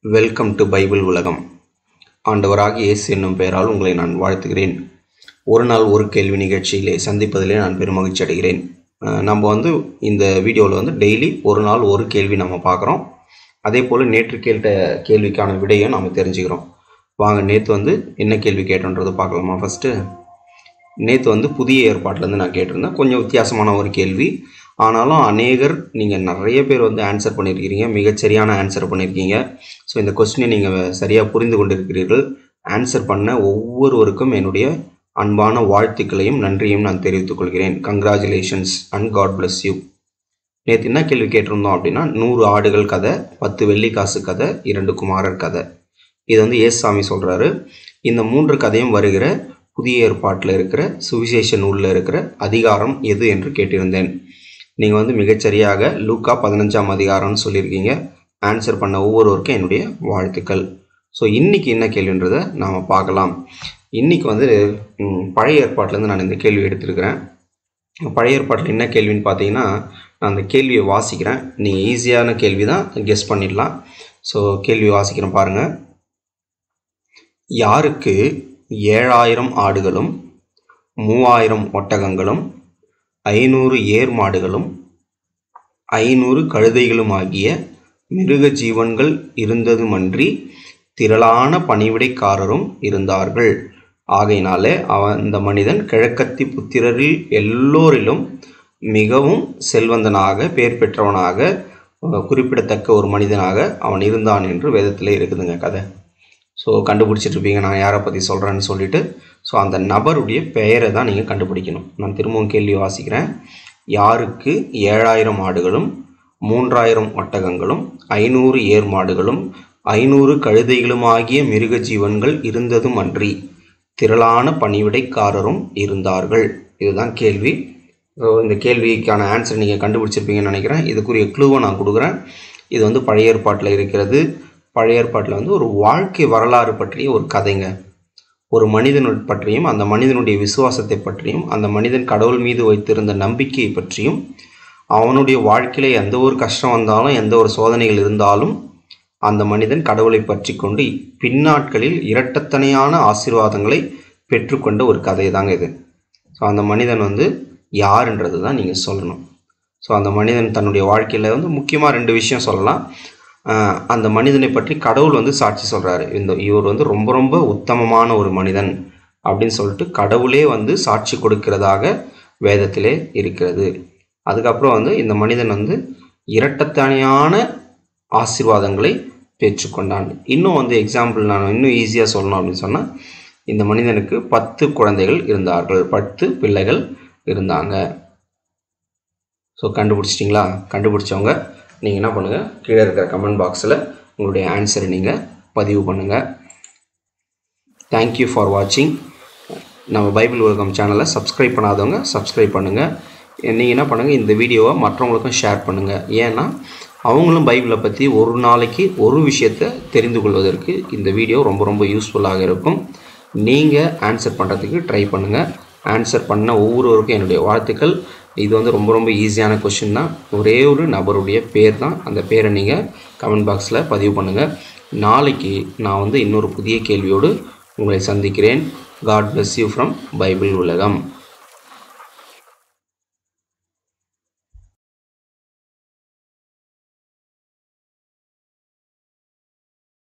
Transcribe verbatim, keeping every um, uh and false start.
Welcome to Bible உலகம். ஆண்டவராகிய இயேசு என்னும் பெயரால் உங்களை நான் வாழ்த்துகிறேன். ஒரு நாள் ஒரு கேள்வி நிகழ்ச்சியிலே சந்திப்பதிலே நான் பெருமகிழ்ச்சி அடைகிறேன். நம்ம வந்து இந்த வீடியோவில் வந்து டெய்லி ஒரு நாள் ஒரு கேள்வி நம்ம பார்க்குறோம். அதே போல் நேற்று கேட்ட கேள்விக்கான விடையும் நம்ம தெரிஞ்சுக்கிறோம். வாங்க நேற்று வந்து என்ன கேள்வி கேட்டோன்றதை பார்க்கலாமா? ஃபஸ்ட்டு நேற்று வந்து புதிய ஏற்பாட்டிலேருந்து நான் கேட்டிருந்தேன். கொஞ்சம் வித்தியாசமான ஒரு கேள்வி, ஆனாலும் அநேகர் நீங்கள் நிறைய பேர் வந்து ஆன்சர் பண்ணியிருக்கிறீங்க, மிகச்சரியான ஆன்சர் பண்ணியிருக்கீங்க. ஸோ இந்த கொஸ்டினை நீங்கள் சரியாக புரிந்து கொண்டிருக்கிறீர்கள். ஆன்சர் பண்ண ஒவ்வொருவருக்கும் என்னுடைய அன்பான வாழ்த்துக்களையும் நன்றியும் நான் தெரிவித்துக் கொள்கிறேன். Congratulations and God bless you. நேற்று என்ன கேள்வி கேட்டிருந்தோம் அப்படின்னா, நூறு ஆடுகள் கதை, பத்து வெள்ளிக்காசு கதை, இரண்டு குமாரர் கதை. இது வந்து ஏசாமி சொல்கிறாரு. இந்த மூன்று கதையும் வருகிற புதிய ஏற்பாட்டில் இருக்கிற சுவிசேஷ நூலில் இருக்கிற அதிகாரம் எது என்று கேட்டிருந்தேன். நீங்கள் வந்து மிகச்சரியாக லூக்கா பதினஞ்சாம் அதிகாரம்னு சொல்லியிருக்கீங்க. ஆன்சர் பண்ண ஒவ்வொருவருக்கும் என்னுடைய வாழ்த்துக்கள். ஸோ இன்றைக்கி என்ன கேள்வின்றதை நாம் பார்க்கலாம். இன்றைக்கி வந்து பழைய ஏற்பாட்டிலேருந்து நான் இந்த கேள்வி எடுத்திருக்கிறேன். பழைய ஏற்பாட்டில் என்ன கேள்வின்னு பார்த்தீங்கன்னா, நான் அந்த கேள்வியை வாசிக்கிறேன். நீங்கள் ஈஸியான கேள்வி தான், கெஸ் பண்ணிடலாம். ஸோ கேள்வி வாசிக்கிறேன் பாருங்கள். யாருக்கு ஏழாயிரம் ஆடுகளும் மூவாயிரம் ஒட்டகங்களும் ஐநூறு ஏர் மாடுகளும் ஐநூறு கழுதைகளும் ஆகிய மிருக ஜீவன்கள் இருந்ததுமன்றி திரளான பணிவிடைக்காரரும் இருந்தார்கள். ஆகையினாலே அவன் அந்த மனிதன் கிழக்கத்தி புத்திரரில் எல்லோரிலும் மிகவும் செல்வந்தனாக பேர் பெற்றவனாக குறிப்பிடத்தக்க ஒரு மனிதனாக அவன் இருந்தான் என்று வேதத்திலே இருக்குதுங்க கதை. ஸோ கண்டுபிடிச்சிட்ருப்பீங்க நான் யாரை பற்றி சொல்கிறேன்னு சொல்லிட்டு. ஸோ அந்த நபருடைய பெயரை தான் நீங்கள் கண்டுபிடிக்கணும். நான் திரும்பவும் கேள்வி வாசிக்கிறேன். யாருக்கு ஏழாயிரம் ஆடுகளும் மூன்றாயிரம் ஒட்டகங்களும் ஐநூறு ஏர் மாடுகளும் ஐநூறு கழுதைகளும் ஆகிய மிருக ஜீவன்கள் இருந்ததும் அன்றி திரளான பணிவிடைக்காரரும் இருந்தார்கள். இதுதான் கேள்வி. ஸோ இந்த கேள்விக்கான ஆன்சர் நீங்கள் கண்டுபிடிச்சிருப்பீங்கன்னு நினைக்கிறேன். இதுக்குரிய க்ளூவை நான் கொடுக்குறேன். இது வந்து பழைய ஏற்பாட்டில் இருக்கிறது. பழைய ஏற்பாட்டில் வந்து ஒரு வாழ்க்கை வரலாறு பற்றிய ஒரு கதைங்க. ஒரு மனிதன் பற்றியும் அந்த மனிதனுடைய விசுவாசத்தை பற்றியும் அந்த மனிதன் கடவுள் மீது வைத்திருந்த நம்பிக்கையை பற்றியும் அவனுடைய வாழ்க்கையில எந்த ஒரு கஷ்டம் வந்தாலும் எந்த ஒரு சோதனைகள் இருந்தாலும் அந்த மனிதன் கடவுளை பற்றி கொண்டு பின்னாட்களில் இரட்டத்தனையான ஆசீர்வாதங்களை பெற்றுக்கொண்ட ஒரு கதை தாங்க இது. ஸோ அந்த மனிதன் வந்து யாருன்றது தான் நீங்கள் சொல்லணும். ஸோ அந்த மனிதன் தன்னுடைய வாழ்க்கையில் வந்து முக்கியமாக ரெண்டு விஷயம் சொல்லலாம். அந்த மனிதனை பற்றி கடவுள் வந்து சாட்சி சொல்கிறாரு. இந்த இவர் வந்து ரொம்ப ரொம்ப உத்தமமான ஒரு மனிதன் அப்படின்னு சொல்லிட்டு கடவுளே வந்து சாட்சி கொடுக்கிறதாக வேதத்திலே இருக்கிறது. அதுக்கப்புறம் வந்து இந்த மனிதன் வந்து இரட்டத்தனையான ஆசீர்வாதங்களை பெற்றுக்கொண்டான். இன்னும் வந்து எக்ஸாம்பிள் நான் இன்னும் ஈஸியாக சொல்லணும் அப்படின்னு சொன்னால், இந்த மனிதனுக்கு பத்து குழந்தைகள் இருந்தார்கள், பத்து பிள்ளைகள் இருந்தாங்க. ஸோ கண்டுபிடிச்சிட்டிங்களா? கண்டுபிடிச்சவங்க நீங்கள் என்ன பண்ணுங்கள், கீழே இருக்கிற கமெண்ட் பாக்ஸில் உங்களுடைய ஆன்சரை நீங்கள் பதிவு பண்ணுங்கள். தேங்க்யூ ஃபார் வாட்சிங். நம்ம பைபிள் உலகம் சேனலை சப்ஸ்கிரைப் பண்ணாதவங்க சப்ஸ்கிரைப் பண்ணுங்கள். நீங்கள் என்ன பண்ணுங்கள், இந்த வீடியோவை மற்றவங்களுக்கும் ஷேர் பண்ணுங்கள். ஏன்னா அவங்களும் பைபிளை பற்றி ஒரு நாளைக்கு ஒரு விஷயத்தை தெரிந்து கொள்வதற்கு இந்த வீடியோ ரொம்ப ரொம்ப யூஸ்ஃபுல்லாக இருக்கும். நீங்கள் ஆன்சர் பண்ணுறதுக்கு ட்ரை பண்ணுங்கள். ஆன்சர் பண்ண ஒவ்வொருவருக்கும் என்னுடைய வாழ்த்துக்கள். இது வந்து ரொம்ப ரொம்ப ஈஸியான கொஷின் தான். ஒரே ஒரு நபருடைய பேர் தான். அந்த பேரை நீங்கள் கமெண்ட் பாக்ஸில் பதிவு பண்ணுங்கள். நாளைக்கு நான் வந்து இன்னொரு புதிய கேள்வியோடு உங்களை சந்திக்கிறேன். God bless you from Bible உலகம்.